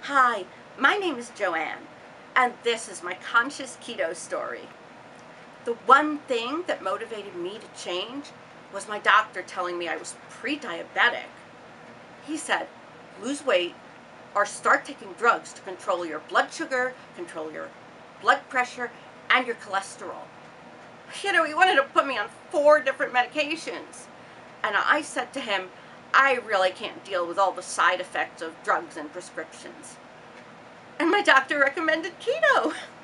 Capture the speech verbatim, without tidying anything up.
Hi, my name is Joanne, and this is my conscious keto story. The one thing that motivated me to change was my doctor telling me I was pre-diabetic. He said, lose weight or start taking drugs to control your blood sugar, control your blood pressure, and your cholesterol. You know, he wanted to put me on four different medications. And I said to him, I really can't deal with all the side effects of drugs and prescriptions. And my doctor recommended keto.